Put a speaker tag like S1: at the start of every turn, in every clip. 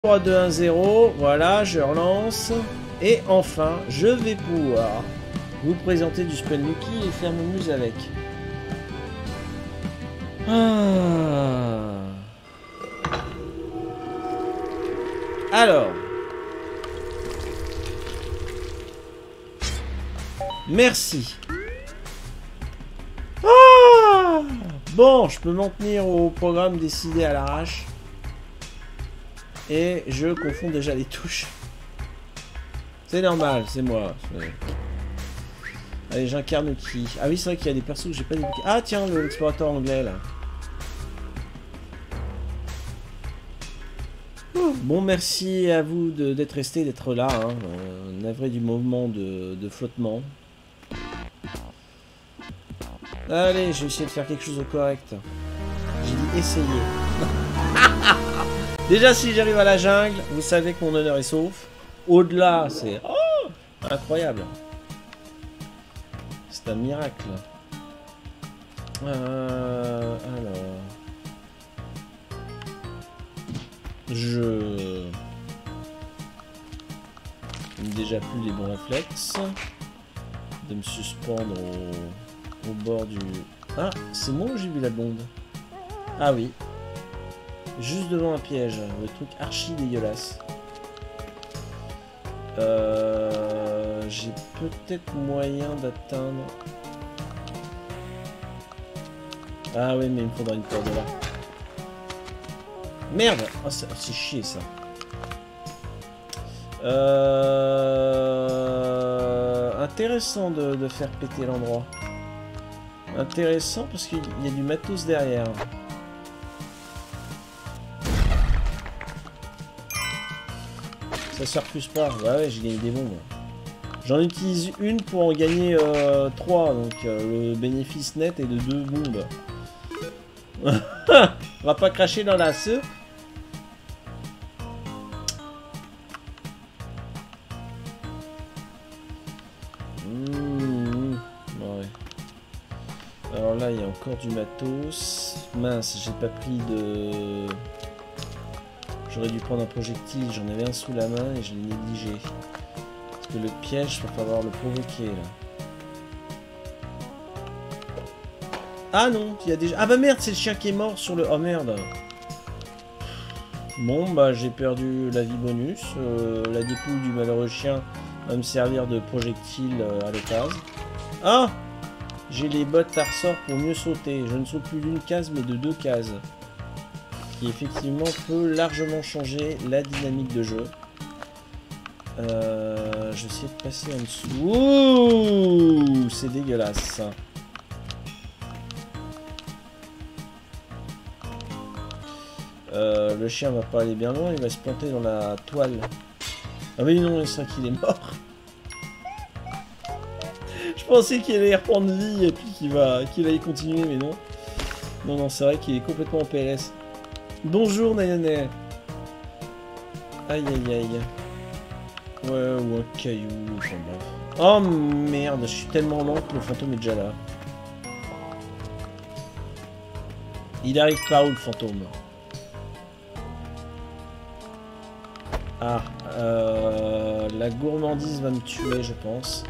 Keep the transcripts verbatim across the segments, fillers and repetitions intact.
S1: trois, deux, un, zéro, voilà, je relance. Et enfin, je vais pouvoir vous présenter du Spelunky et faire mon muse avec. Ah. Alors. Merci. Ah. Bon, je peux m'en tenir au programme décidé à l'arrache. Et je confonds déjà les touches. C'est normal, c'est moi. Allez, j'incarne qui? Ah oui, c'est vrai qu'il y a des persos que j'ai pas débloqués. Ah tiens, l'explorateur anglais là. Bon, merci à vous d'être resté, d'être là. Hein. Euh, navré du mouvement de, de flottement. Allez, je vais essayer de faire quelque chose de correct. J'ai dit essayer. Déjà, si j'arrive à la jungle, vous savez que mon honneur est sauf. Au-delà, c'est oh, incroyable. C'est un miracle. Euh, alors... Je... Déjà plus les bons réflexes. De me suspendre au, au bord du... Ah, c'est moi où j'ai vu la blonde? Ah oui. Juste devant un piège. Le truc archi dégueulasse. Euh, j'ai peut-être moyen d'atteindre... Ah oui, mais il me faudra une corde là. Merde! Oh, c'est chier ça. Euh... Intéressant de, de faire péter l'endroit. Intéressant parce qu'il y a du matos derrière. Ça se refuse pas. Bah ouais, j'ai gagné des bombes. J'en utilise une pour en gagner euh, trois. Donc euh, le bénéfice net est de deux bombes. On va pas cracher dans la soupe. Mmh, ouais. Alors là, il y a encore du matos. Mince, j'ai pas pris de... J'aurais dû prendre un projectile, j'en avais un sous la main et je l'ai négligé. Parce que le piège, il va falloir le provoquer là. Ah non, il y a déjà... Ah bah merde, c'est le chien qui est mort sur le... Oh merde. Bon, bah j'ai perdu la vie bonus. Euh, la dépouille du malheureux chien va me servir de projectile euh, à l'occasion. Ah! J'ai les bottes à ressort pour mieux sauter. Je ne saute plus d'une case, mais de deux cases. Qui effectivement peut largement changer la dynamique de jeu. Euh, je vais essayer de passer en dessous. Ouh, c'est dégueulasse. Euh, le chien va pas aller bien loin, il va se planter dans la toile. Ah oui non, c'est vrai qu'il est mort. Je pensais qu'il allait reprendre vie et puis qu'il va, qu'il allait continuer, mais non. Non, non, c'est vrai qu'il est complètement en P L S. Bonjour Nayane. Aïe aïe aïe. Ouais, ou un caillou, enfin bref. Oh merde, je suis tellement lent que le fantôme est déjà là. Il arrive par où le fantôme? Ah, euh, la gourmandise va me tuer, je pense.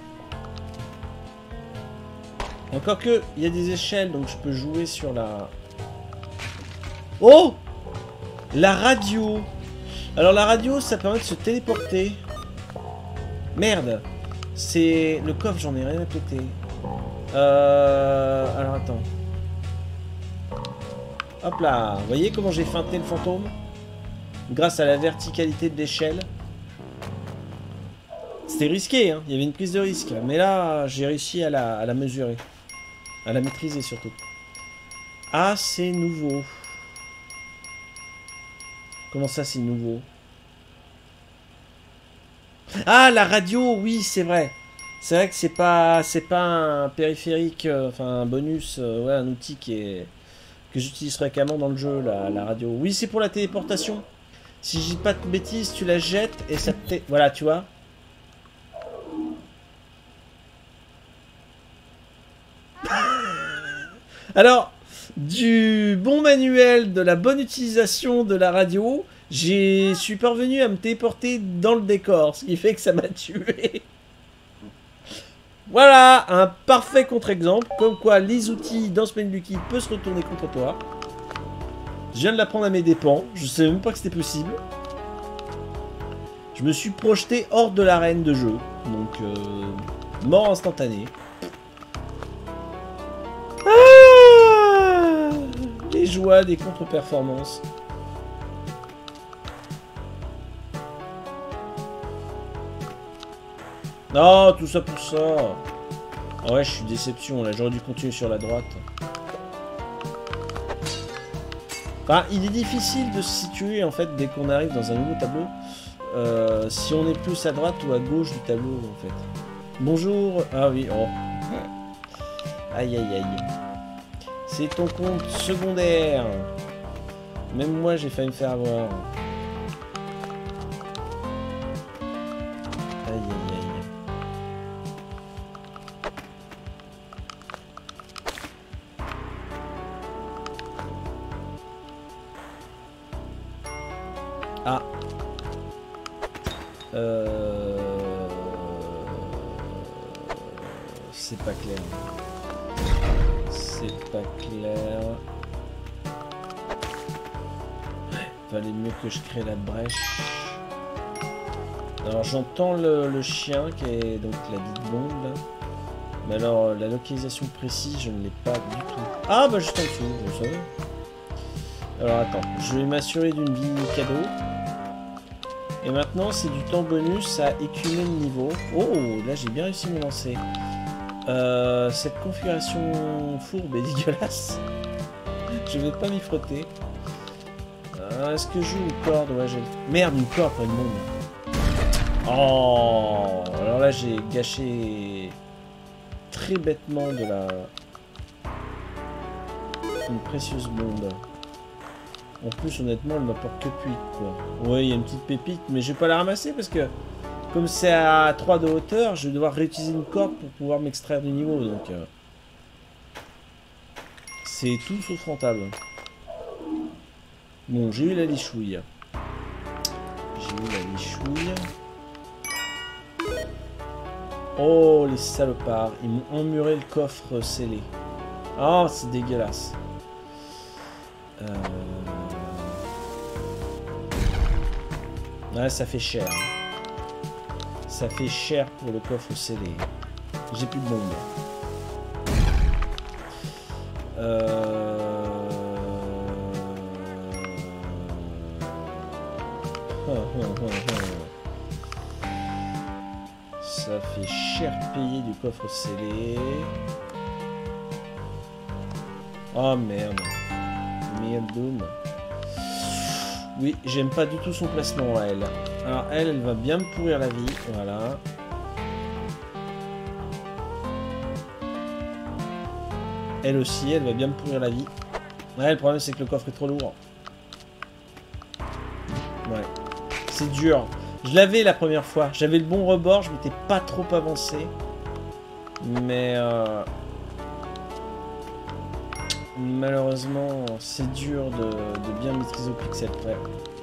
S1: Encore que, il y a des échelles, donc je peux jouer sur la... Oh! La radio! Alors la radio, ça permet de se téléporter. Merde! C'est... Le coffre, j'en ai rien à péter. Euh... Alors attends. Hop là! Vous voyez comment j'ai feinté le fantôme? Grâce à la verticalité de l'échelle. C'était risqué, hein. Il y avait une prise de risque. Mais là, j'ai réussi à la, à la mesurer. À la maîtriser surtout. Ah, c'est nouveau. Comment ça, c'est nouveau? Ah, la radio, oui, c'est vrai. C'est vrai que c'est pas, c'est pas un périphérique, euh, enfin un bonus, euh, ouais, un outil qui est que j'utilise fréquemment dans le jeu, la, la radio. Oui, c'est pour la téléportation. Si je dis pas de bêtises, tu la jettes et ça te... Voilà, tu vois. Alors, du bon manuel, de la bonne utilisation de la radio, J'ai suis parvenu à me téléporter dans le décor, ce qui fait que ça m'a tué. Voilà, un parfait contre-exemple, comme quoi les outils dans ce menu liquide peuvent se retourner contre toi. Je viens de l'apprendre à mes dépens, je savais même pas que c'était possible. Je me suis projeté hors de l'arène de jeu, donc euh, mort instantanée. Ah, les joies des contre-performances. Non, tout ça pour ça. Ah ouais, je suis déception, là, j'aurais dû continuer sur la droite. Enfin, il est difficile de se situer, en fait, dès qu'on arrive dans un nouveau tableau. Euh, si on est plus à droite ou à gauche du tableau, en fait. Bonjour. Ah oui, oh. Aïe, aïe, aïe. C'est ton compte secondaire. Même moi, j'ai failli me faire avoir. Aïe, aïe, aïe. Ah. Euh... C'est pas clair. C'est pas clair. Fallait mieux que je crée la brèche. Alors j'entends le, le chien qui est donc la dite bombe là. Mais alors la localisation précise je ne l'ai pas du tout. Ah bah juste en dessous, je savais. Alors attends, je vais m'assurer d'une vie cadeau. Et maintenant c'est du temps bonus à écumer le niveau. Oh là j'ai bien réussi à me lancer. Euh, cette configuration fourbe est dégueulasse. Je vais pas m'y frotter. Euh, Est-ce que je joue une corde? Ouais, j'ai... Merde, une corde, pas une bombe. Oh, alors là, j'ai gâché très bêtement de la... une précieuse bombe. En plus, honnêtement, elle m'apporte que huit, quoi. Ouais, il y a une petite pépite, mais je vais pas la ramasser parce que... Comme c'est à trois de hauteur, je vais devoir réutiliser une corde pour pouvoir m'extraire du niveau, donc... Euh... C'est tout sauf rentable. Bon, j'ai eu la lichouille. J'ai eu la lichouille. Oh, les salopards. Ils m'ont emmuré le coffre scellé. Oh, c'est dégueulasse. Euh... Ouais, ça fait cher. Ça fait cher pour le coffre scellé. J'ai plus de bombe. Euh... Ça fait cher payer du coffre scellé. Oh merde. Merde boom. Oui, j'aime pas du tout son placement à elle. Alors elle, elle va bien me pourrir la vie. Voilà. Elle aussi, elle va bien me pourrir la vie. Ouais, le problème c'est que le coffre est trop lourd. Ouais. C'est dur. Je l'avais la première fois. J'avais le bon rebord, je m'étais pas trop avancé. Mais... Euh... Malheureusement, c'est dur de, de bien maîtriser au pixel près.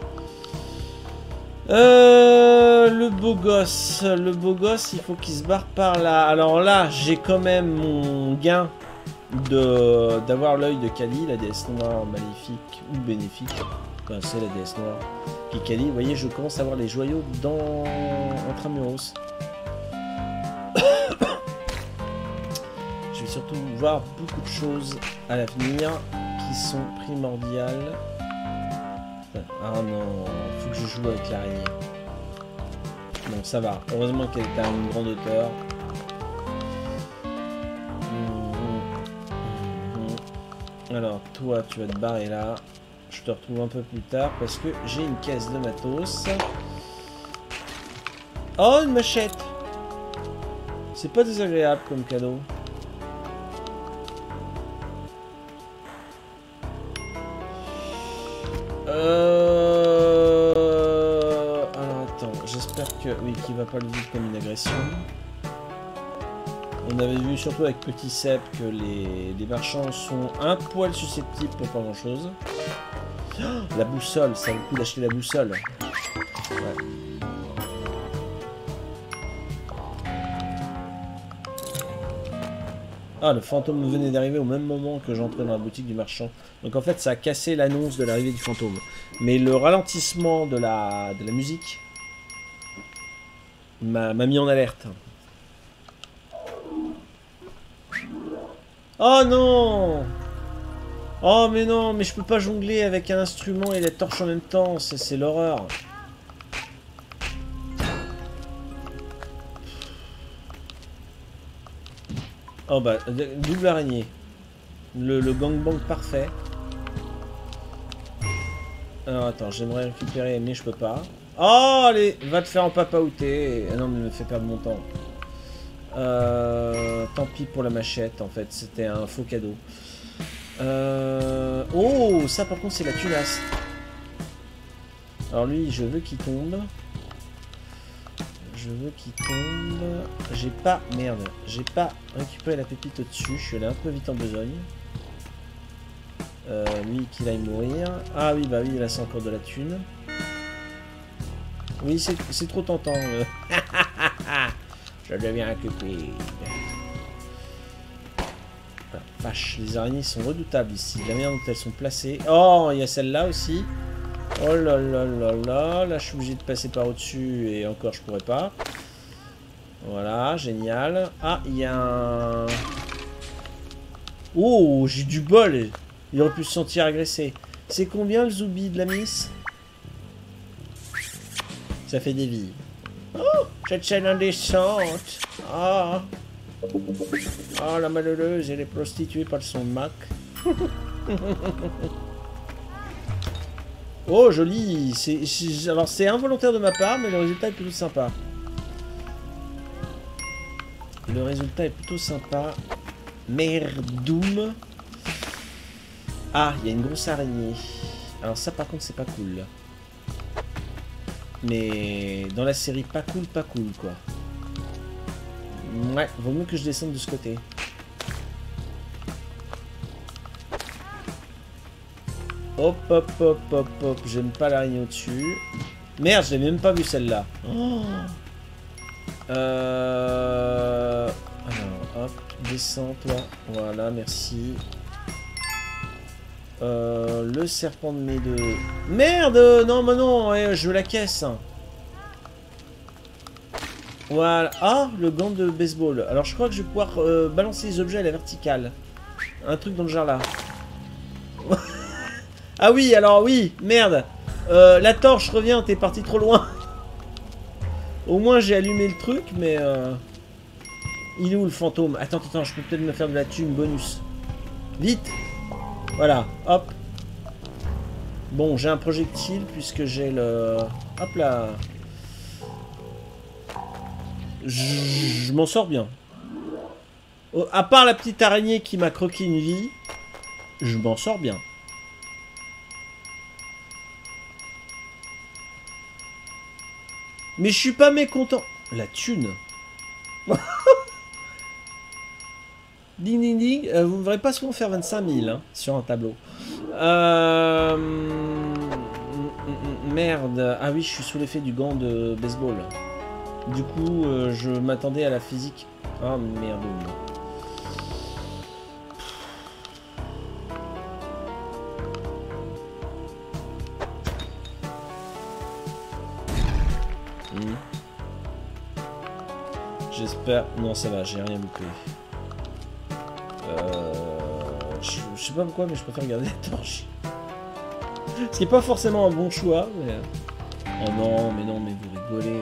S1: Euh, le beau gosse. Le beau gosse, il faut qu'il se barre par là. Alors là, j'ai quand même mon gain de d'avoir l'œil de Kali, la déesse noire maléfique ou bénéfique. Enfin, c'est la déesse noire qui est Kali. Vous voyez, je commence à voir les joyaux dans Intramuros. Je vais surtout voir beaucoup de choses à l'avenir qui sont primordiales. Ah non, faut que je joue avec l'araignée. Bon, ça va. Heureusement qu'elle est à une grande hauteur. Alors, toi, tu vas te barrer là. Je te retrouve un peu plus tard parce que j'ai une caisse de matos. Oh, une machette! C'est pas désagréable comme cadeau. Euh... Alors attends, j'espère que... Oui, qu'il va pas le vivre comme une agression. On avait vu surtout avec Petit Sep que les, les marchands sont un poil susceptibles pour pas grand chose. Oh, la boussole, ça vaut le coup d'acheter la boussole. Ouais. Ah, le fantôme venait d'arriver au même moment que j'entrais dans la boutique du marchand. Donc en fait, ça a cassé l'annonce de l'arrivée du fantôme. Mais le ralentissement de la, de la musique m'a mis en alerte. Oh non! Oh mais non, mais je peux pas jongler avec un instrument et la torche en même temps, c'est l'horreur. Oh bah, double araignée. Le, le gangbang parfait. Alors attends, j'aimerais récupérer, mais je peux pas. Oh, allez, va te faire en papaouter. Ah non, mais me fait perdre mon temps. Euh, tant pis pour la machette, en fait, c'était un faux cadeau. Euh... Oh, ça par contre c'est la tunasse. Alors lui, je veux qu'il tombe. Je veux qu'il tombe. J'ai pas... Merde. J'ai pas récupéré la pépite au-dessus. Je suis allé un peu vite en besogne. Euh, lui, qu'il aille mourir. Ah oui, bah oui, il a encore de la thune. Oui, c'est trop tentant. Je deviens un cupide. Ah, vache, les araignées sont redoutables ici. La manière dont elles sont placées. Oh, il y a celle-là aussi. Oh là là là là. Là, je suis obligé de passer par au-dessus. Et encore, je pourrais pas. Voilà, génial. Ah, il y a un... Oh, j'ai du bol. Il aurait pu se sentir agressé. C'est combien le zoubi de la miss? Ça fait des vies. Oh, cette scène indécente. Ah. Oh, la malheureuse, elle est prostituée par son Mac. Oh, joli. C'est, alors, c'est involontaire de ma part, mais le résultat est plutôt sympa. Le résultat est plutôt sympa. Merdoum. Ah, il y a une grosse araignée. Alors ça, par contre, c'est pas cool. Mais dans la série, pas cool, pas cool, quoi. Ouais, vaut mieux que je descende de ce côté. Hop, hop, hop, hop, hop. J'aime pas l'araignée au-dessus. Merde, je l'ai même pas vu celle-là. Oh. Euh... Alors, hop, descends, toi. Voilà, merci. Euh, le serpent de mes deux. Merde! Non, mais non, ouais, je veux la caisse. Voilà. Ah, le gant de baseball. Alors, je crois que je vais pouvoir euh, balancer les objets à la verticale. Un truc dans le genre là. Ah oui, alors oui, merde. Euh, la torche, reviens, t'es parti trop loin. Au moins, j'ai allumé le truc, mais... Euh... Il est où le fantôme? Attends, attends, je peux peut-être me faire de la thune bonus. Vite! Voilà, hop. Bon, j'ai un projectile puisque j'ai le... Hop là. Je, je m'en sors bien. Oh, à part la petite araignée qui m'a croqué une vie, je m'en sors bien. Mais je suis pas mécontent. La thune. Ding ding ding, euh, vous ne verrez pas souvent faire vingt-cinq mille hein, sur un tableau. Euh... Merde. Ah oui, je suis sous l'effet du gant de baseball. Du coup, euh, je m'attendais à la physique. Ah merde. Hmm. J'espère... Non, ça va, j'ai rien loupé. Euh, je, je sais pas pourquoi, mais je préfère garder la torche. Ce qui est pas forcément un bon choix, mais... Oh non, mais non, mais vous rigolez.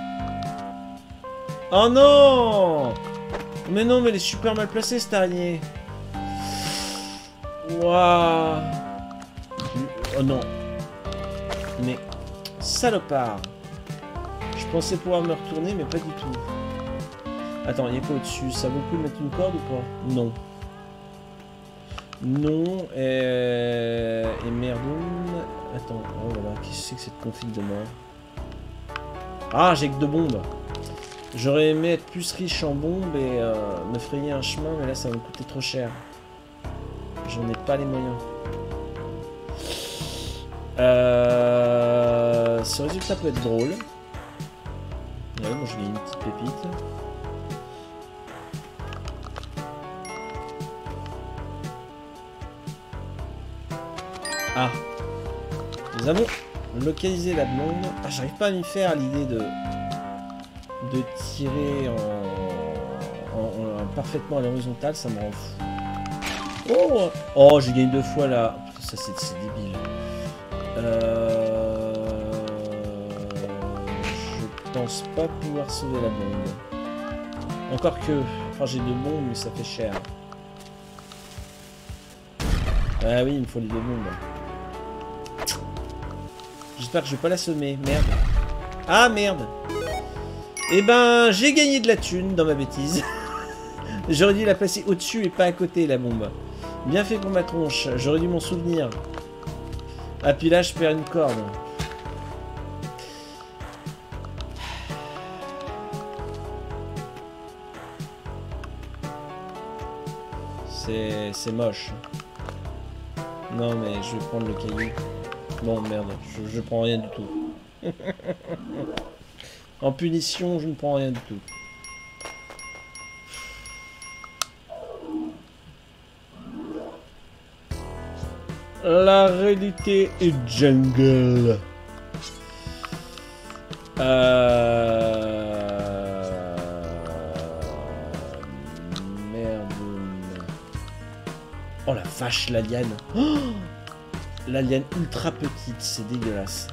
S1: Oh non! Mais non, mais elle est super mal placée, cette araignée. Waouh! Oh non. Mais... Salopard. Je pensais pouvoir me retourner, mais pas du tout. Attends, il y a quoi au-dessus? Ça vaut le coup de mettre une corde ou pas? Non. Non, et, et merde. Attends, oh là là, qu'est-ce que c'est que cette config de mort? Ah, j'ai que deux bombes. J'aurais aimé être plus riche en bombes et euh, me frayer un chemin, mais là ça va me coûter trop cher. J'en ai pas les moyens. Euh... Ce résultat peut être drôle. Ouais, moi je gagne une petite pépite. Ah. Nous avons localisé la blonde. Ah, j'arrive pas à m'y faire à l'idée de... de tirer en... En... en parfaitement à l'horizontale, ça me rend fou. Oh, oh j'ai gagné deux fois là. Ça c'est débile. Euh... Je pense pas pouvoir sauver la bombe. Encore que... Enfin j'ai deux bombes mais ça fait cher. Ah oui il me faut les deux bombes. J'espère que je vais pas la semer. Merde. Ah merde. Eh ben j'ai gagné de la thune dans ma bêtise. J'aurais dû la placer au-dessus et pas à côté la bombe. Bien fait pour ma tronche. J'aurais dû m'en souvenir. Ah puis là je perds une corde. C'est c'est moche. Non mais je vais prendre le caillou. Bon merde, je, je prends rien du tout. En punition, je ne prends rien du tout. La réalité est jungle. Euh... Merde. Oh la vache, la liane. Oh, la liane ultra petite, c'est dégueulasse.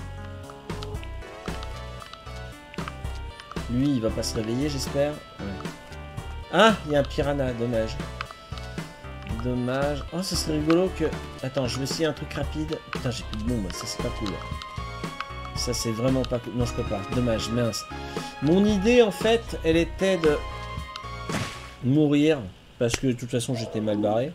S1: Lui, il va pas se réveiller, j'espère. Ouais. Ah, il y a un piranha, dommage. Dommage. Oh, ça serait rigolo que... Attends, je vais essayer un truc rapide. Putain, j'ai plus de bombe, ça c'est pas cool. Ça c'est vraiment pas cool. Non, je peux pas. Dommage, mince. Mon idée, en fait, elle était de mourir. Parce que de toute façon, j'étais mal barré.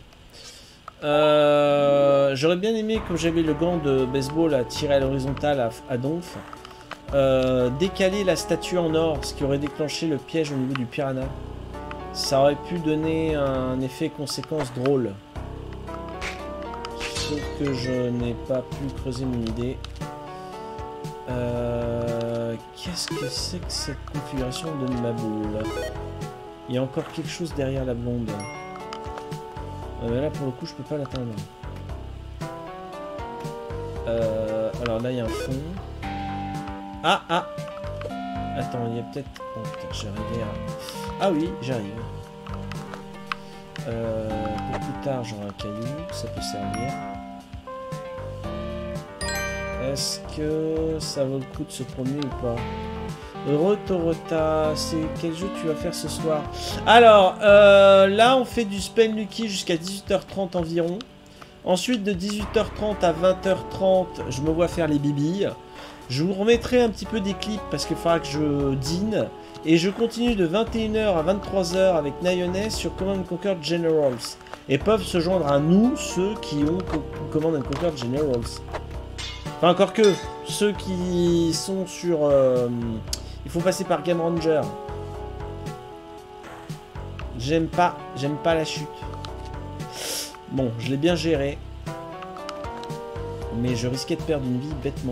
S1: Euh, J'aurais bien aimé, comme j'avais le gant de baseball à tirer à l'horizontale à, à donf, euh, décaler la statue en or, ce qui aurait déclenché le piège au niveau du piranha. Ça aurait pu donner un effet conséquence drôle. Sauf que je n'ai pas pu creuser mon idée. Euh, Qu'est-ce que c'est que cette configuration de ma boule? Il y a encore quelque chose derrière la blonde. Euh, là pour le coup je peux pas l'atteindre. Euh, alors là il y a un fond. Ah ah. Attends, il y a peut-être... Oh putain, j'arrivais à... Ah oui, j'arrive. Euh, pour plus tard j'aurai un caillou, ça peut servir. Est-ce que ça vaut le coup de se promener ou pas? Rotorota, c'est quel jeu tu vas faire ce soir? Alors, euh, là on fait du Spell Lucky jusqu'à dix-huit heures trente environ. Ensuite de dix-huit heures trente à vingt heures trente, je me vois faire les bibilles. Je vous remettrai un petit peu des clips parce qu'il faudra que je dîne. Et je continue de vingt et une heures à vingt-trois heures avec Nayonais sur Command and Conquer Generals. Et peuvent se joindre à nous, ceux qui ont Command and Conquer Generals. Enfin, encore que, ceux qui sont sur... Euh, il faut passer par Game Ranger. J'aime pas, j'aime pas la chute. Bon, je l'ai bien géré. Mais je risquais de perdre une vie bêtement.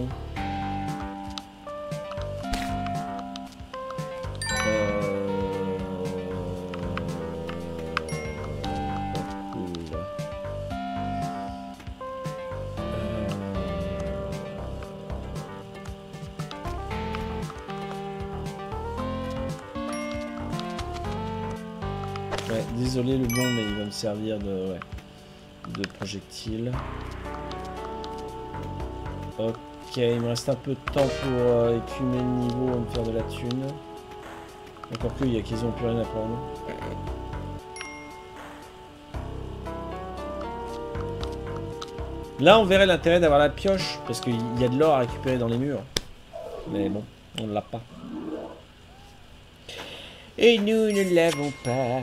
S1: Désolé le bon, mais il va me servir de, ouais, de projectile. Ok, il me reste un peu de temps pour euh, écumer le niveau et me faire de la thune. Encore que, il y a qu'ils ont plus rien à prendre. Là, on verrait l'intérêt d'avoir la pioche, parce qu'il y a de l'or à récupérer dans les murs. Mais bon, on ne l'a pas. Et nous ne l'avons pas.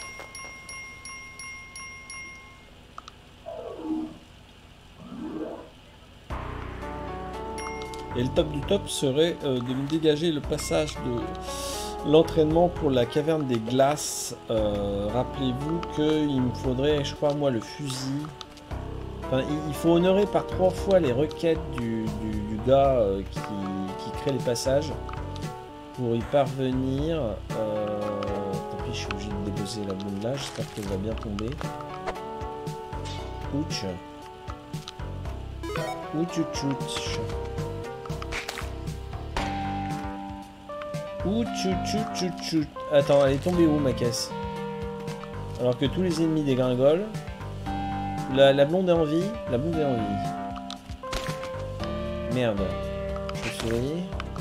S1: Et le top du top serait euh, de me dégager le passage de l'entraînement pour la caverne des glaces. Euh, Rappelez-vous qu'il me faudrait, je crois, moi, le fusil Enfin, il faut honorer par trois fois les requêtes du, du, du gars euh, qui, qui crée les passages pour y parvenir. Euh... Tant pis, je suis obligé de déposer la bombe là. J'espère qu'elle va bien tomber. Ouch. Ouch, ouch, ouch. Ouch, ouch, ouch, ouch, ouch. Attends, elle est tombée où ma caisse? Alors que tous les ennemis dégringolent. La, la blonde est en vie. La blonde est en vie. Merde. Chauve-souris.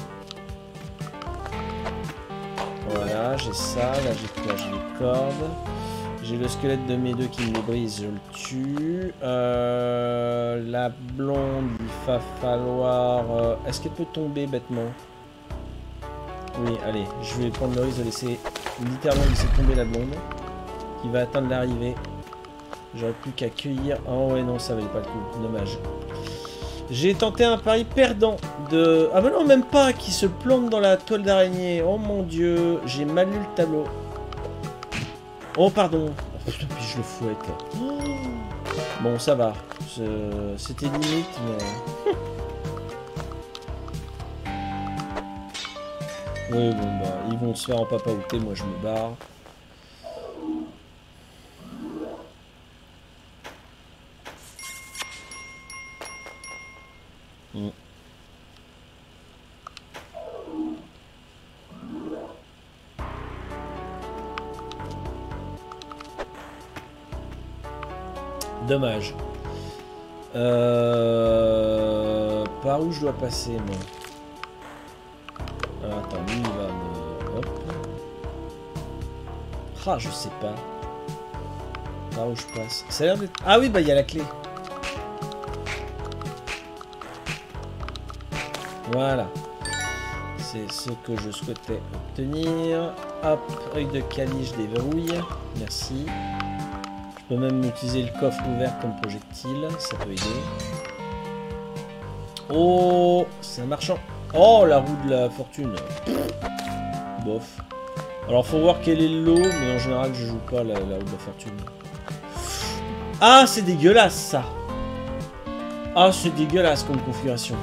S1: Voilà, j'ai ça. Là, j'ai quoi? J'ai les cordes. J'ai le squelette de mes deux qui me brise. Je le tue. Euh, la blonde, il va falloir... Euh, Est-ce qu'elle peut tomber bêtement? Oui, allez. Je vais prendre le risque de laisser... Littéralement laisser tomber la blonde. Qui va atteindre l'arrivée. J'aurais plus qu'à cueillir. Oh ouais, non, ça valait pas le coup. Dommage. J'ai tenté un pari perdant de... Ah bah non, même pas, qui se plante dans la toile d'araignée. Oh mon dieu, j'ai mal lu le tableau. Oh pardon. Oh, putain, puis je le fouette là. Oh. Bon, ça va. C'était limite, mais... Oui, bon bah, ils vont se faire en papa outé, moi je me barre. Mm. Dommage. Euh... Par où je dois passer, moi? Alors, attends, lui, il va me... Hop. Ah, je sais pas. Par où je passe? Ça a l'air d'être... Ah oui, bah, il y a la clé. Voilà. C'est ce que je souhaitais obtenir. Hop, œil de caliche déverrouille. Merci. Je peux même utiliser le coffre ouvert comme projectile. Ça peut aider. Oh, c'est un marchand. Oh, la roue de la fortune. Bof. Alors, faut voir quel est le lot, mais en général, je joue pas la, la roue de la fortune. Ah, c'est dégueulasse, ça. Ah, c'est dégueulasse comme configuration.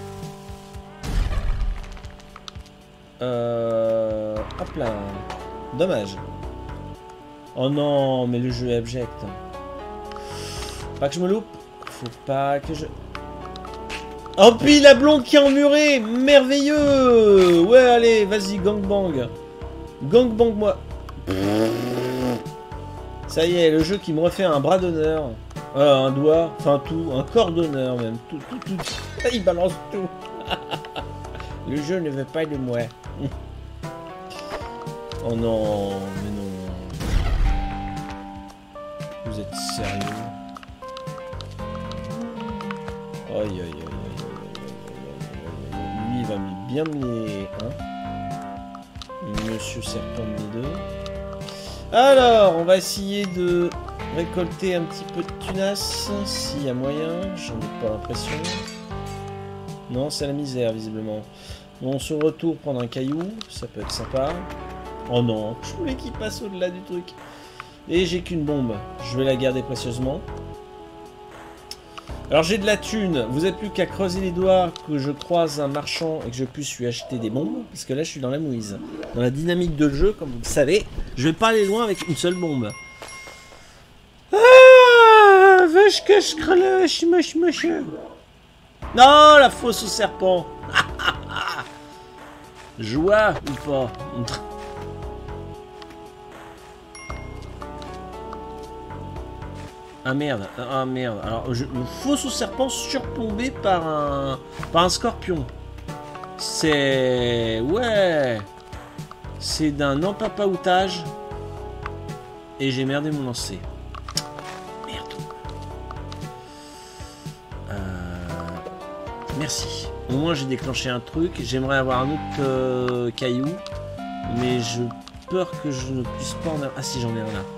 S1: Euh... Hop là. Dommage. Oh non, mais le jeu est abject. Pas que je me loupe. Faut pas que je... Oh, puis la blonde qui est emmurée. Merveilleux. Ouais, allez, vas-y, gangbang. Gangbang, moi. Ça y est, le jeu qui me refait un bras d'honneur. Euh, un doigt, enfin tout, un corps d'honneur même. Tout, tout, tout. Il balance tout. Le jeu ne veut pas de moi. Oh non, mais non. Vous êtes sérieux? Aïe aïe aïe aïe aïe. Lui il va bien mener un. Monsieur Serpent de mes deux. Alors, on va essayer de récolter un petit peu de tunas. S'il y a moyen, j'en ai pas l'impression. Non, c'est la misère visiblement. On se retourne prendre un caillou, ça peut être sympa. Oh non, je voulais qu'il passe au-delà du truc. Et j'ai qu'une bombe, je vais la garder précieusement. Alors j'ai de la thune, vous n'avez plus qu'à creuser les doigts que je croise un marchand et que je puisse lui acheter des bombes. Parce que là je suis dans la mouise. Dans la dynamique de jeu, comme vous le savez, je vais pas aller loin avec une seule bombe. Ah, vache que je crèche, moche moche. Non, la fosse au serpent. Joie ou pas? Ah merde, ah merde. Alors, je me fosse au serpent surplombé par un par un scorpion. C'est... Ouais. C'est d'un empapaoutage. Et j'ai merdé mon lancer. Merde. Euh... Merci. Au moins j'ai déclenché un truc. J'aimerais avoir un autre euh, caillou. Mais je peur que je ne puisse pas en avoir... Ah si, j'en ai un là.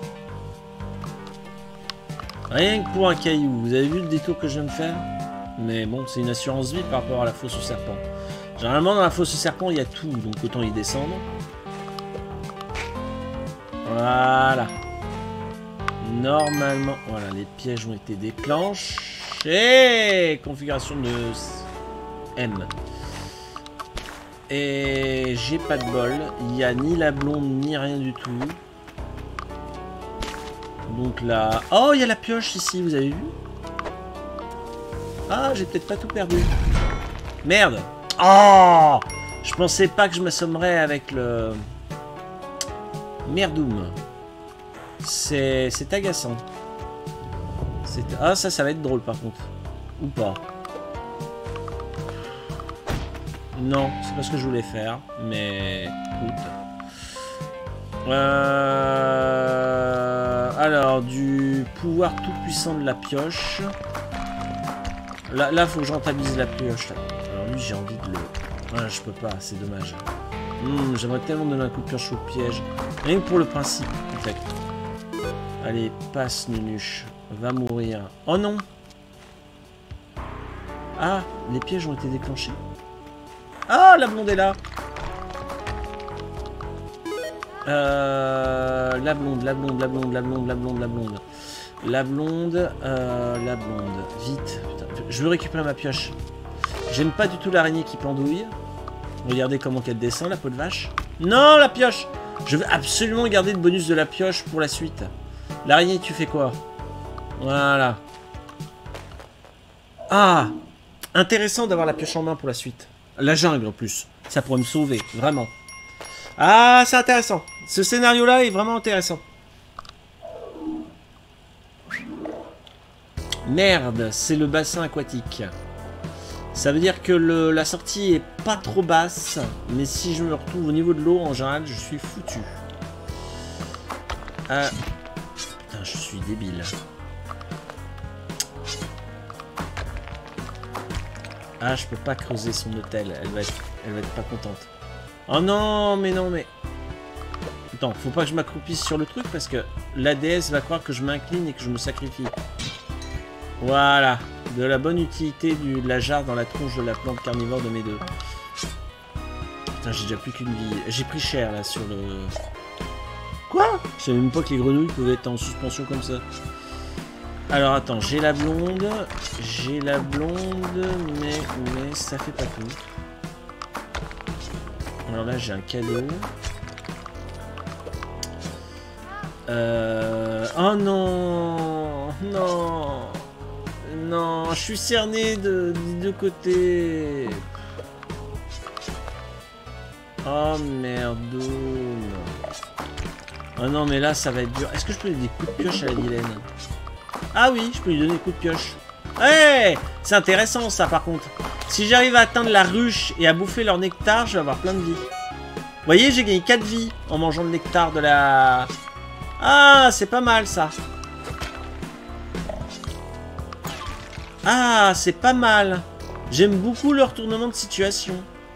S1: Rien que pour un caillou. Vous avez vu le détour que je viens de faire? Mais bon, c'est une assurance vie par rapport à la fosse au serpent. Généralement dans la fosse au serpent il y a tout. Donc autant y descendre. Voilà. Normalement, voilà, les pièges ont été déclenchés. Configuration de M. Et j'ai pas de bol. Il n'y a ni la blonde, ni rien du tout. Donc là... Oh, il y a la pioche ici, vous avez vu? Ah, j'ai peut-être pas tout perdu. Merde. Oh, je pensais pas que je m'assommerais avec le... Merdoum. C'est agaçant. Ah, ça, ça va être drôle par contre. Ou pas. Non, c'est pas ce que je voulais faire. Mais... Écoute. Euh... Alors, du pouvoir tout puissant de la pioche. Là, là, faut que je rentabilise la pioche. Là. Alors lui, j'ai envie de le... Ah, je peux pas, c'est dommage. Mmh, j'aimerais tellement donner un coup de pioche au piège. Rien que pour le principe, en fait. Allez, passe, Nunuche. Va mourir. Oh non! Ah, les pièges ont été déclenchés. Ah, la blonde est là! Euh, la blonde, la blonde, la blonde, la blonde, la blonde, la blonde. La blonde, euh, la blonde. Vite. Putain, je veux récupérer ma pioche. J'aime pas du tout l'araignée qui pendouille. Regardez comment qu'elle descend, la peau de vache. Non, la pioche! Je veux absolument garder le bonus de la pioche pour la suite. L'araignée, tu fais quoi? Voilà. Ah! Intéressant d'avoir la pioche en main pour la suite. La jungle, en plus. Ça pourrait me sauver, vraiment. Ah, c'est intéressant. Ce scénario-là est vraiment intéressant. Merde, c'est le bassin aquatique. Ça veut dire que le, la sortie est pas trop basse, mais si je me retrouve au niveau de l'eau, en général, je suis foutu. Euh... Putain, je suis débile. Ah, je peux pas creuser son hôtel. Elle va être, elle va être pas contente. Oh non, mais non, mais... Attends, faut pas que je m'accroupisse sur le truc parce que la déesse va croire que je m'incline et que je me sacrifie. Voilà. De la bonne utilité du, de la jarre dans la tronche de la plante carnivore de mes deux. Putain, j'ai déjà plus qu'une vie. J'ai pris cher, là, sur le... Quoi? Je savais même pas que les grenouilles pouvaient être en suspension comme ça. Alors, attends, j'ai la blonde. J'ai la blonde, mais, mais ça fait pas tout. Alors là, j'ai un cadeau. Euh... Oh non! Non! Non, je suis cerné de, de deux côtés. Oh merdoum. Oh non, mais là, ça va être dur. Est-ce que je peux lui donner des coups de pioche à la vilaine? Ah oui, je peux lui donner des coups de pioche. Hey, c'est intéressant, ça, par contre. Si j'arrive à atteindre la ruche et à bouffer leur nectar, je vais avoir plein de vie. Vous voyez, j'ai gagné quatre vies en mangeant le nectar de la... Ah, c'est pas mal, ça. Ah, c'est pas mal. J'aime beaucoup le retournement de situation.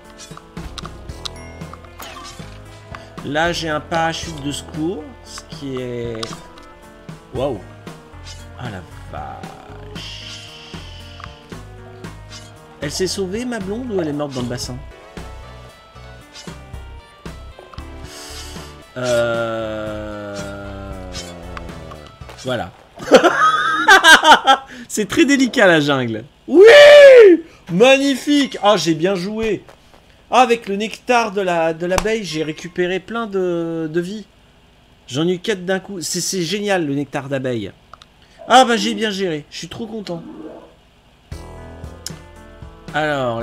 S1: Là, j'ai un parachute de secours, ce qui est... Waouh. Ah, la vache. Elle s'est sauvée, ma blonde, ou elle est morte dans le bassin? Euh... Voilà. C'est très délicat la jungle. Oui! Magnifique! Ah, oh, j'ai bien joué. Ah, avec le nectar de la de l'abeille, j'ai récupéré plein de, de vie. J'en ai eu quatre d'un coup. C'est génial le nectar d'abeille. Ah bah j'ai bien géré. Je suis trop content. Alors,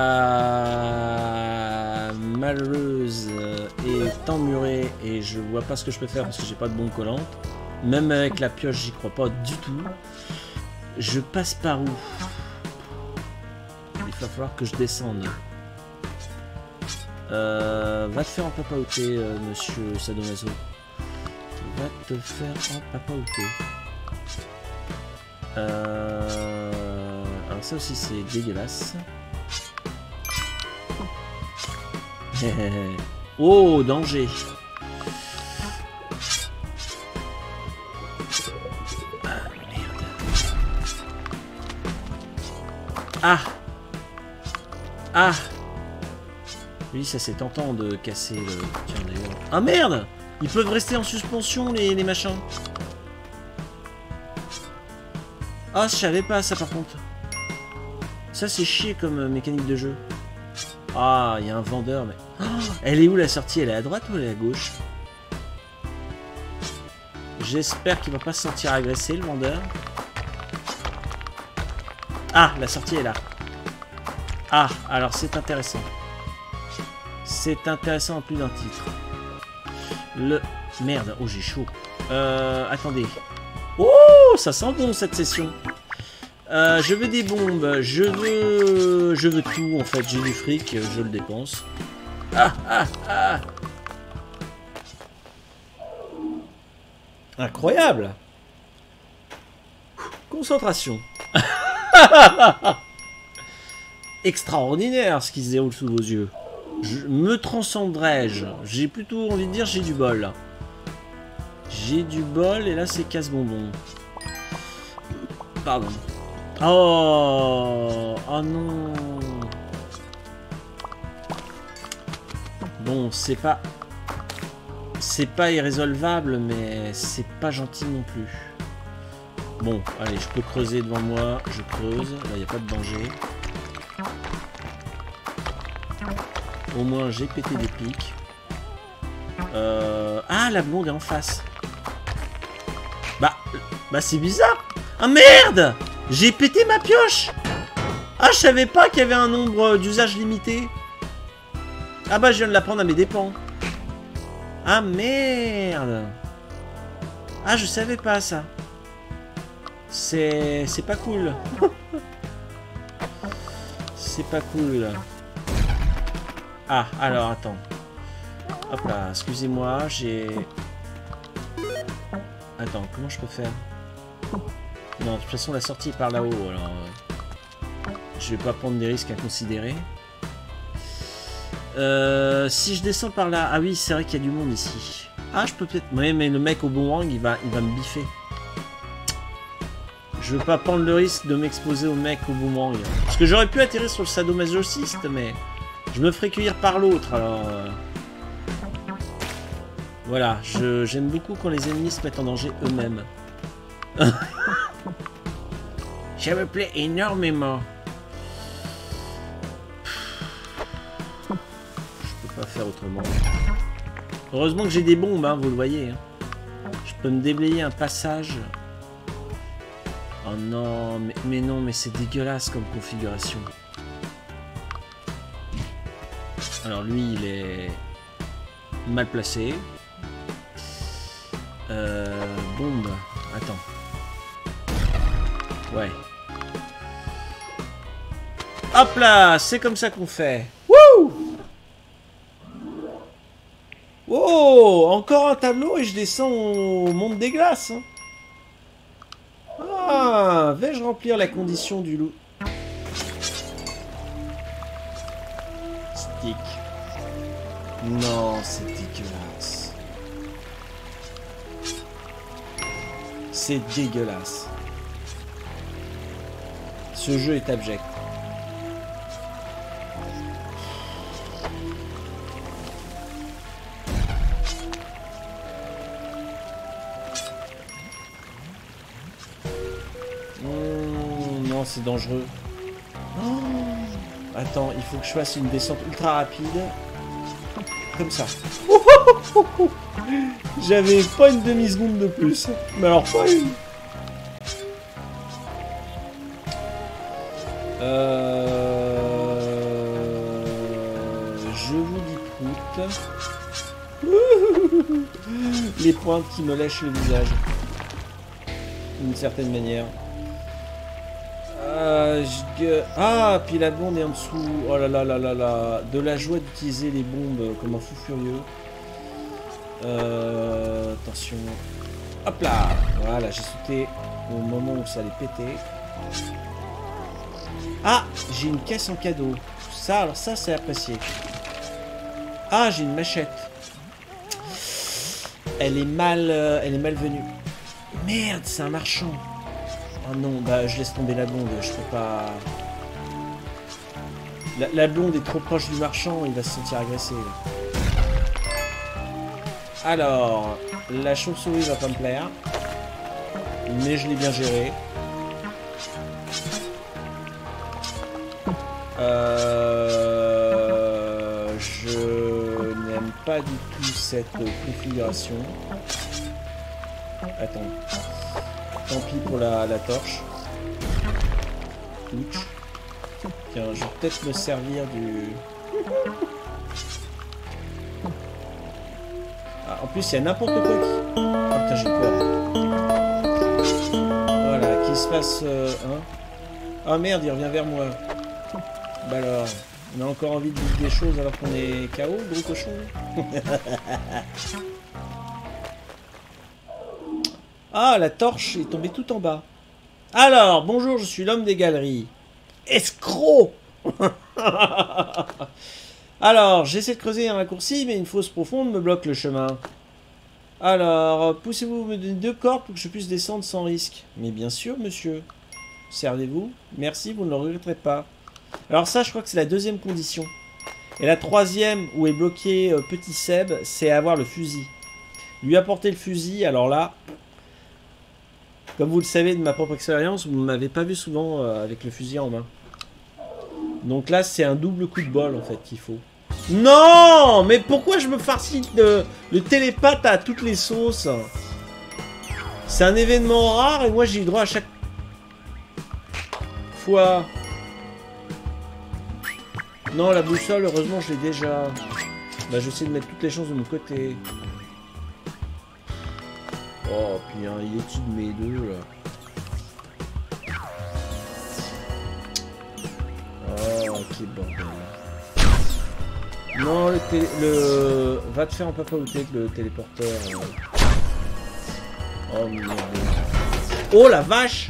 S1: la malheureuse est emmurée et je vois pas ce que je peux faire parce que j'ai pas de bon collant. Même avec la pioche, j'y crois pas du tout. Je passe par où? Il va falloir que je descende. Euh, va te faire en papaouter, euh, monsieur Sadomaso. Va te faire en papaouter. Euh... Alors ça aussi c'est dégueulasse. Oh, danger. Ah! Ah! Oui, ça c'est tentant de casser le... Tiens d'ailleurs... Ah merde! Ils peuvent rester en suspension les, les machins. Ah, je savais pas ça par contre. Ça c'est chier comme euh, mécanique de jeu. Ah, il y a un vendeur, mais... Oh, elle est où la sortie? Elle est à droite ou elle est à gauche? J'espère qu'il va pas se sentir agressé, le vendeur. Ah, la sortie est là. Ah, alors c'est intéressant. C'est intéressant en plus d'un titre. Le... Merde, oh j'ai chaud. Euh, attendez. Oh, ça sent bon cette session. Euh, je veux des bombes, je veux... Je veux tout en fait, j'ai du fric, je le dépense. Ah, ah, ah. Incroyable. Concentration. Extraordinaire ce qui se déroule sous vos yeux. Je me transcendrai-je? J'ai plutôt envie de dire j'ai du bol. J'ai du bol et là c'est casse-bonbon. Pardon. Oh, oh non. Bon, c'est pas... C'est pas irrésolvable, mais c'est pas gentil non plus. Bon, allez, je peux creuser devant moi. Je creuse. Là, il n'y a pas de danger. Au moins, j'ai pété des pics. Euh... Ah, la blonde est en face. Bah, bah c'est bizarre. Ah merde! J'ai pété ma pioche! Ah, je savais pas qu'il y avait un nombre d'usage limité. Ah bah, je viens de la prendre à mes dépens. Ah merde! Ah, je savais pas ça. C'est... C'est pas cool. C'est pas cool. Ah, alors, attends. Hop là, excusez-moi, j'ai... Attends, comment je peux faire? Non, de toute façon, la sortie est par là-haut, alors... Euh, je vais pas prendre des risques inconsidérés. Euh, si je descends par là... Ah oui, c'est vrai qu'il y a du monde ici. Ah, je peux peut-être... Ouais, mais le mec au boomerang, il va, il va me biffer. Je veux pas prendre le risque de m'exposer au mec au boomerang. Parce que j'aurais pu atterrir sur le sadomasochiste, mais... Je me ferai cueillir par l'autre, alors... Euh... Voilà, j'aime beaucoup quand les ennemis se mettent en danger eux-mêmes. Ça me plaît énormément. Je peux pas faire autrement. Heureusement que j'ai des bombes, hein, vous le voyez. Hein. Je peux me déblayer un passage. Oh non, mais, mais non, mais c'est dégueulasse comme configuration. Alors lui, il est mal placé. Euh, bombe. Attends. Ouais. Hop là, c'est comme ça qu'on fait. Wouh! Oh, encore un tableau et je descends au monde des glaces. Hein. Ah, vais-je remplir la condition du loup? Stick. Non, c'est dégueulasse. C'est dégueulasse. Ce jeu est abject. Mmh, non, c'est dangereux. Oh, attends, il faut que je fasse une descente ultra rapide. Comme ça. J'avais pas une demi-seconde de plus. Mais alors pas une. Euh... Je vous dis prout. Les pointes qui me lèchent le visage. D'une certaine manière. Euh, je... Ah, puis la blonde est en dessous. Oh là là là là là. De la joie d'utiliser les bombes comme un fou furieux. Euh, attention. Hop là. Voilà, j'ai sauté au moment où ça allait péter. Ah, j'ai une caisse en cadeau. Ça, alors ça, c'est apprécié. Ah, j'ai une machette. Elle est mal, euh, elle est malvenue. Merde, c'est un marchand. Oh non, bah je laisse tomber la blonde, je peux pas... La, la blonde est trop proche du marchand, il va se sentir agressé. Alors, la chauve-souris va pas me plaire. Mais je l'ai bien géré. Euh, je n'aime pas du tout cette configuration. Attends. Tant pis pour la, la torche. Ouch. Tiens, je vais peut-être me servir du... Ah, en plus, il y a n'importe quoi qui... Ah putain, j'ai peur. Voilà, qu'il se passe... Euh, hein. Ah merde, il revient vers moi. Bah alors, on a encore envie de vivre des choses alors qu'on est K O, gros cochon. Ah, la torche est tombée tout en bas. Alors, bonjour, je suis l'homme des galeries. Escroc. Alors, j'essaie de creuser un raccourci, mais une fosse profonde me bloque le chemin. Alors, poussez-vous me donner deux cordes pour que je puisse descendre sans risque. Mais bien sûr, monsieur. Servez-vous. Merci, vous ne le regretterez pas. Alors ça, je crois que c'est la deuxième condition. Et la troisième, où est bloqué euh, Petit Seb, c'est avoir le fusil. Lui apporter le fusil, alors là... Comme vous le savez de ma propre expérience, vous ne m'avez pas vu souvent euh, avec le fusil en main. Donc là, c'est un double coup de bol, en fait, qu'il faut. Non! Mais pourquoi je me farcis le, le télépathe à toutes les sauces? C'est un événement rare et moi, j'ai eu droit à chaque fois. Non, la boussole, heureusement, je l'ai déjà. Bah, j'essaie de mettre toutes les chances de mon côté. Oh, puis un Yeti de mes deux, là. Oh, quel bordel. Non, le télé... Le... Va te faire un papaouté avec le téléporteur. Euh... Oh, merde. Oh, la vache!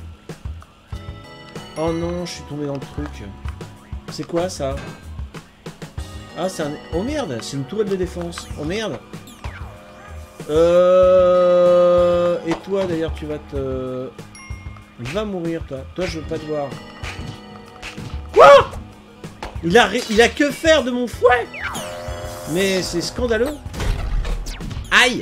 S1: Oh non, je suis tombé dans le truc. C'est quoi, ça? Ah, c'est un... Oh, merde! C'est une tourelle de défense. Oh, merde! Euh... Et toi, d'ailleurs, tu vas te... Va mourir, toi. Toi, je veux pas te voir. Quoi? Il a... Il a que faire de mon fouet? Mais c'est scandaleux. Aïe!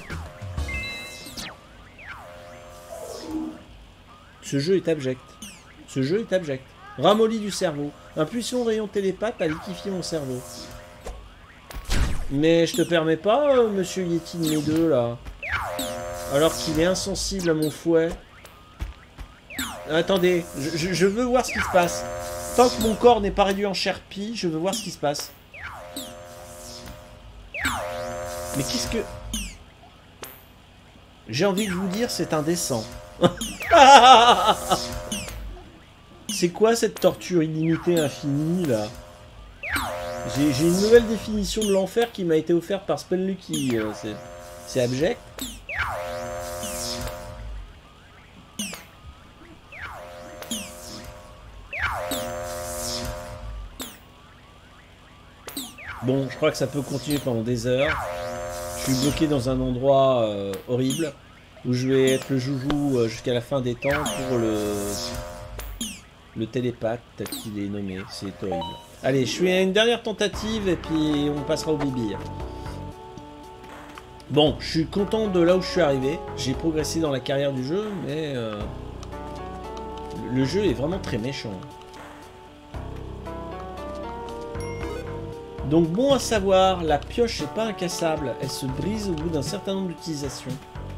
S1: Ce jeu est abject. Ce jeu est abject. Ramolli du cerveau. Un puissant rayon télépathe a liquéfié mon cerveau. Mais je te permets pas, euh, monsieur Yeti de mes deux, là. Alors qu'il est insensible à mon fouet. Attendez, je, je, je veux voir ce qui se passe. Tant que mon corps n'est pas réduit en charpie, je veux voir ce qui se passe. Mais qu'est-ce que... J'ai envie de vous dire, c'est indécent. C'est quoi cette torture illimitée infinie, là? J'ai une nouvelle définition de l'enfer qui m'a été offerte par Spellucky. Euh, c'est abject. Bon, je crois que ça peut continuer pendant des heures. Je suis bloqué dans un endroit euh, horrible où je vais être le joujou euh, jusqu'à la fin des temps pour le, le télépathe tel qu'il est nommé. C'est horrible. Allez, je fais une dernière tentative et puis on passera au bibi. Bon, je suis content de là où je suis arrivé. J'ai progressé dans la carrière du jeu, mais euh, le jeu est vraiment très méchant. Donc bon à savoir, la pioche n'est pas incassable. Elle se brise au bout d'un certain nombre d'utilisations.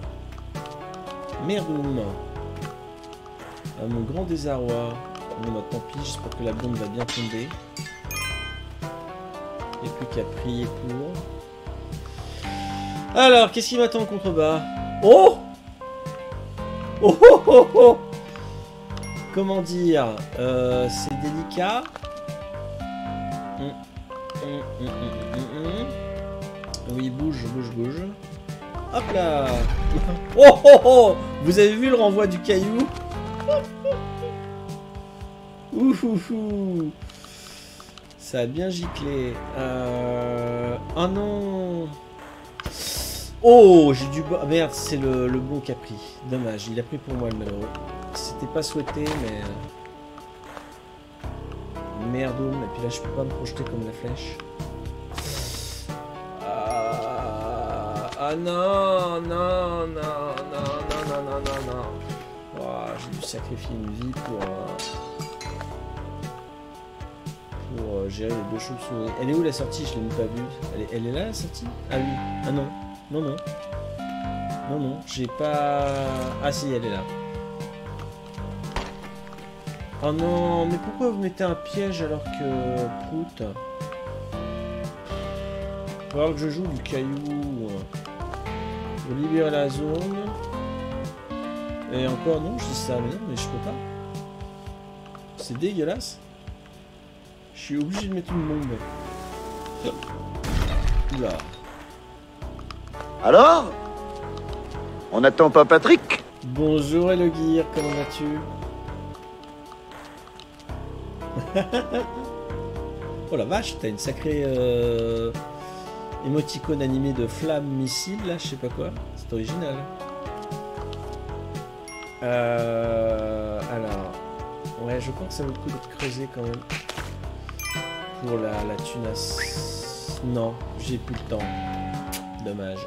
S1: Merdoum. À mon grand désarroi. Bon bah tant pis, j'espère que la bombe va bien tomber. Il n'y a plus qu'à prier pour. Alors, qu'est-ce qui m'attend en contrebas? Oh Oh oh oh oh Comment dire, euh, c'est délicat. Hum, hum, hum, hum, hum, hum. Oui, bouge, bouge, bouge. Hop là. Oh oh oh Vous avez vu le renvoi du caillou? Ouh ouh ouh. Ça a bien giclé. Euh... Oh non. Oh, j'ai dû... Merde, c'est le, le bon qui a pris. Dommage, il a pris pour moi le malheureux. C'était pas souhaité, mais... Merdoum, et puis là je peux pas me projeter comme la flèche. Ah, ah non, non, non, non, non, non, non, non, non. Oh, j'ai dû sacrifier une vie pour... Euh... gérer les deux chauves-souris. Elle est où la sortie? Je l'ai même pas vue. Elle est, elle est là la sortie? Ah oui. Ah non. Non, non. Non, non. J'ai pas... Ah si, elle est là. Oh non, mais pourquoi vous mettez un piège alors que... Prout. Faut voir que je joue du caillou. Faut libérer la zone. Et encore non, je dis ça, mais non, mais je peux pas. C'est dégueulasse. Je suis obligé de mettre une bombe. Oula.
S2: Alors? On n'attend pas Patrick?
S1: Bonjour Elogear, comment vas-tu? Oh la vache, t'as une sacrée euh, émoticône animée de flamme missile là, je sais pas quoi. C'est original. Euh, alors, ouais, je crois que ça vaut le coup d'être creusé quand même. Pour la, la tunasse. Non, j'ai plus le temps. Dommage.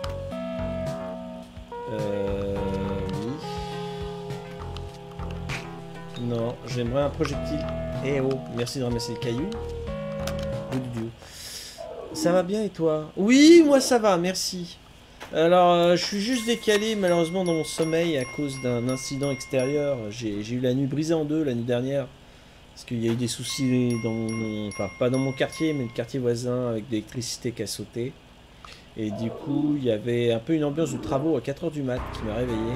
S1: Euh, oui. Non, j'aimerais un projectile. Eh oh, merci de ramasser le caillou. Ça va bien et toi? Oui, moi ça va, merci. Alors, euh, je suis juste décalé malheureusement dans mon sommeil à cause d'un incident extérieur. J'ai eu la nuit brisée en deux la nuit dernière. Parce qu'il y a eu des soucis dans mon... Enfin, pas dans mon quartier, mais le quartier voisin avec de l'électricité qui a sauté. Et du coup, il y avait un peu une ambiance de travaux à quatre heures du mat qui m'a réveillé.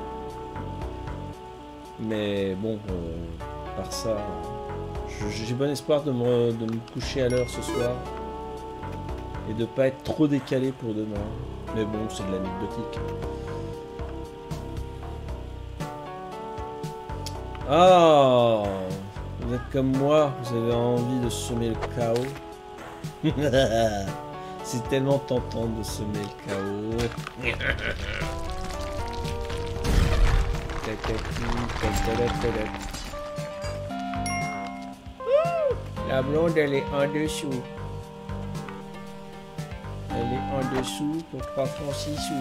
S1: Mais bon, euh, par ça, j'ai bon espoir de me, de me coucher à l'heure ce soir. Et de pas être trop décalé pour demain. Mais bon, c'est de l'anecdotique. Ah, vous êtes comme moi, vous avez envie de semer le chaos. C'est tellement tentant de semer le chaos. La blonde, elle est en dessous. Elle est en dessous pour trois francs six sous.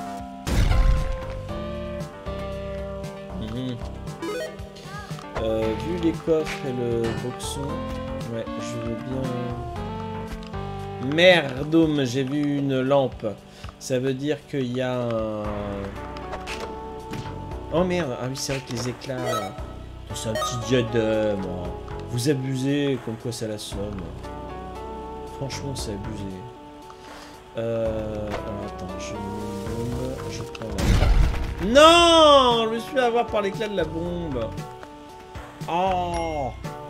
S1: Mmh. Euh, vu les coffres et le boxon, ouais, je veux bien... Merde, j'ai vu une lampe. Ça veut dire qu'il y a un... Oh merde, ah oui, c'est vrai que les éclats... C'est un petit diadème. Vous abusez, comme quoi ça la somme. Franchement, c'est abusé. Euh... Alors, attends, je mets une bombe, je prends la... Non, je me suis fait avoir par l'éclat de la bombe. Oh.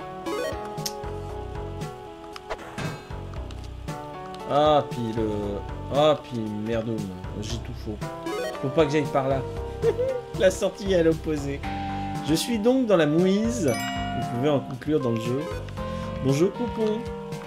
S1: Ah, puis le... Ah, puis merde, j'ai tout faux. Faut pas que j'aille par là. La sortie est à l'opposé. Je suis donc dans la mouise. Vous pouvez en conclure dans le jeu. Bonjour, Poupon.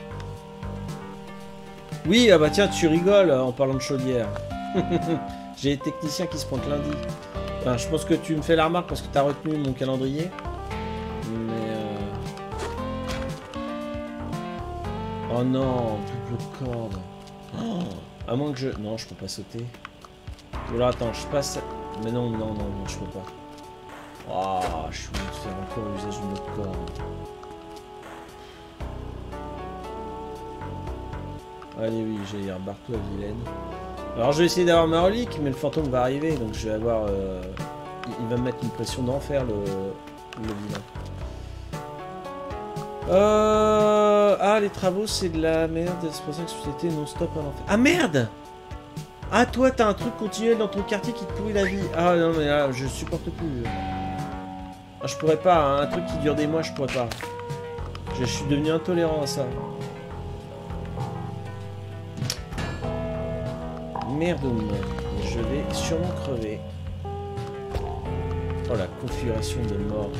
S1: Oui, ah bah tiens, tu rigoles en parlant de chaudière. J'ai des techniciens qui se pointent lundi. Enfin, je pense que tu me fais la remarque parce que tu as retenu mon calendrier. Mais... Euh... Oh non, double corde. Oh, à moins que je... Non, je peux pas sauter. Ou là, attends, je passe... Mais non, non, non, non, je peux pas. Oh, je suis obligé de faire encore usage d'une autre corde. Allez, oui, j'ai dire barre-toi, vilaine. Alors, je vais essayer d'avoir ma relique, mais le fantôme va arriver, donc je vais avoir... Euh... Il va me mettre une pression d'enfer, le... le vilain. Euh... Ah, les travaux, c'est de la merde. C'est pour ça que c'était non-stop à l'enfer. Ah, merde! Ah, toi, t'as un truc continuel dans ton quartier qui te pourrit la vie. Ah, non, mais là, je supporte plus. Ah, je pourrais pas, hein. Un truc qui dure des mois, je pourrais pas. Je, je suis devenu intolérant à ça. Merde, je vais sûrement crever. Oh, la configuration de mort.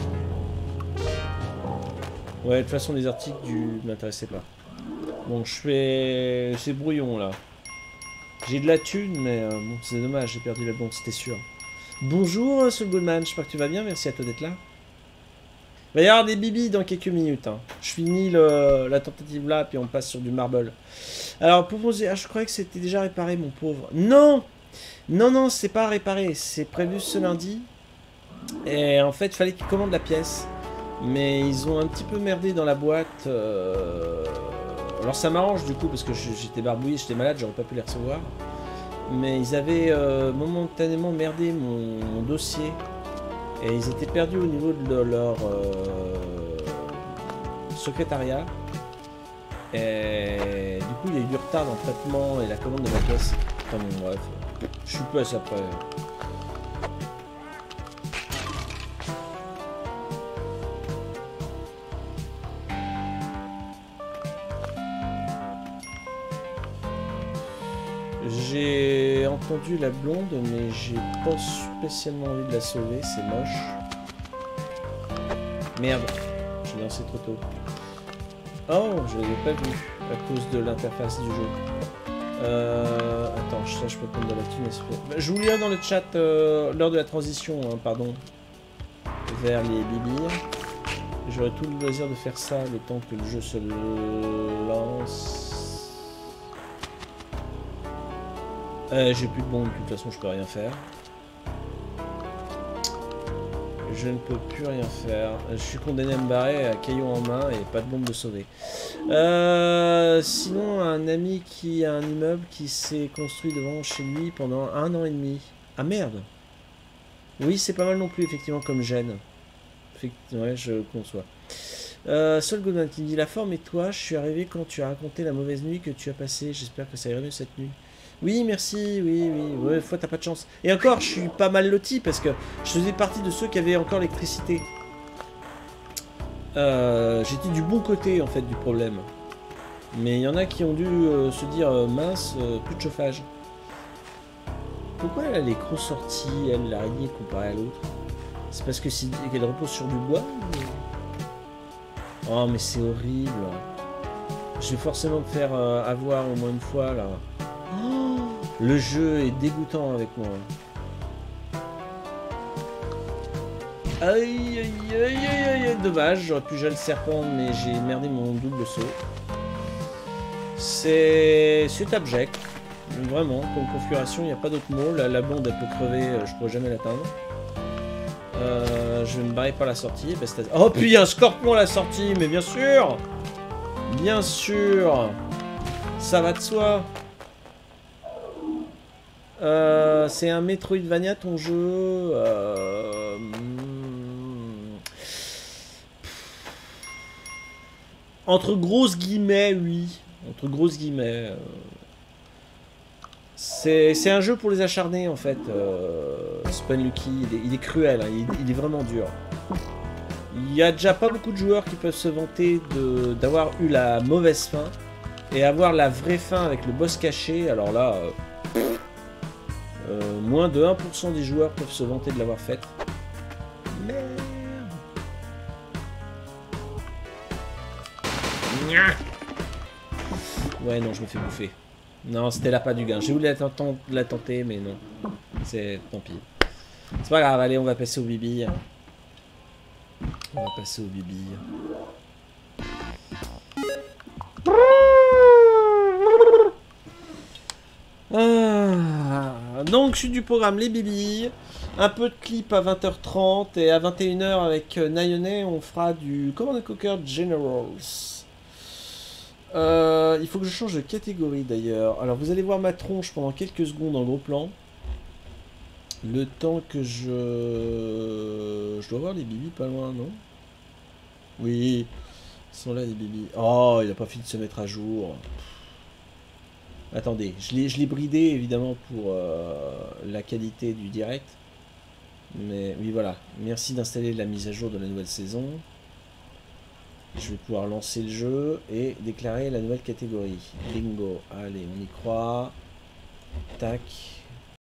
S1: Ouais, de toute façon, les articles du m'intéressaient pas. Bon, je fais... C'est brouillon, là. J'ai de la thune, mais euh, bon, c'est dommage, j'ai perdu la bombe, c'était sûr. Bonjour, Soul Goldman, j'espère que tu vas bien, merci à toi d'être là. Il va y avoir des bibis dans quelques minutes. Hein. Je finis le, la tentative là, puis on passe sur du marble. Alors, pour poser... Ah, je croyais que c'était déjà réparé, mon pauvre. Non! Non, non, c'est pas réparé, c'est prévu ce lundi. Et en fait, il fallait qu'il commande la pièce. Mais ils ont un petit peu merdé dans la boîte. Euh... Alors ça m'arrange du coup parce que j'étais barbouillé, j'étais malade, j'aurais pas pu les recevoir. Mais ils avaient euh, momentanément merdé mon, mon dossier. Et ils étaient perdus au niveau de leur euh, secrétariat. Et du coup il y a eu du retard dans le traitement et la commande de ma caisse. Enfin bon bref, je suis pas à ça près. J'ai entendu la blonde, mais j'ai pas spécialement envie de la sauver, c'est moche. Merde, j'ai lancé trop tôt. Oh, je l'avais pas vu à cause de l'interface du jeu. Euh, attends, ça je peux prendre de la thune. Je vous lirai dans le chat euh, lors de la transition, hein, pardon, vers les bibires. J'aurai tout le loisir de faire ça le temps que le jeu se lance. Euh, j'ai plus de bombes, de toute façon je peux rien faire. Je ne peux plus rien faire. Je suis condamné à me barrer à caillou en main et pas de bombe de sauver. Euh, sinon, un ami qui a un immeuble qui s'est construit devant chez lui pendant un an et demi. Ah merde. Oui, c'est pas mal non plus, effectivement, comme gêne. Ouais, je conçois. Euh, Sol Godin qui dit: la forme et toi, je suis arrivé quand tu as raconté la mauvaise nuit que tu as passée. J'espère que ça ira mieux cette nuit. Oui, merci, oui, oui. Ouais, fois, t'as pas de chance. Et encore, je suis pas mal loti parce que je faisais partie de ceux qui avaient encore l'électricité. Euh, J'étais du bon côté, en fait, du problème. Mais il y en a qui ont dû euh, se dire, euh, mince, euh, plus de chauffage. Pourquoi elle a les grosses sorties, elle, l'araignée, comparée à l'autre? C'est parce que si, qu'elle repose sur du bois ou... Oh, mais c'est horrible. Je vais forcément me faire euh, avoir au moins une fois, là. Oh, le jeu est dégoûtant avec moi. Aïe, aïe, aïe, aïe, aïe, dommage. J'aurais pu jouer le serpent, mais j'ai merdé mon double saut. C'est... c'est abject. Vraiment, comme configuration, il n'y a pas d'autre mot. La, la blonde, elle peut crever, je pourrais jamais l'atteindre. Euh, je vais me barrer par la sortie. Oh, puis il y a un scorpion à la sortie, mais bien sûr. Bien sûr. Ça va de soi. Euh, c'est un Metroidvania ton jeu. Euh... Entre grosses guillemets, oui. Entre grosses guillemets. Euh... C'est un jeu pour les acharnés en fait. Euh... Spelunky, il est, il est cruel, hein. il, il est vraiment dur. Il y a déjà pas beaucoup de joueurs qui peuvent se vanter d'avoir eu la mauvaise fin et avoir la vraie fin avec le boss caché. Alors là. Euh... Euh, moins de un pour cent des joueurs peuvent se vanter de l'avoir faite. Merde. Ouais, non, je me fais bouffer. Non, c'était là pas du gain. J'ai voulu la, la tenter, mais non. C'est tant pis. C'est pas grave, allez, on va passer au bibi. On va passer au bibi. Ah, donc je suis du programme les bibis, un peu de clip à vingt heures trente et à vingt et une heures avec euh, Nayone on fera du Command and Conquer Generals. Euh, il faut que je change de catégorie d'ailleurs. Alors vous allez voir ma tronche pendant quelques secondes en gros plan. Le temps que je... Je dois voir les bibis pas loin, non? Oui, ils sont là les bibis. Oh, il a pas fini de se mettre à jour. Attendez, je l'ai bridé évidemment pour euh, la qualité du direct. Mais oui voilà, merci d'installer la mise à jour de la nouvelle saison. Je vais pouvoir lancer le jeu et déclarer la nouvelle catégorie. Bingo, allez on y croit. Tac.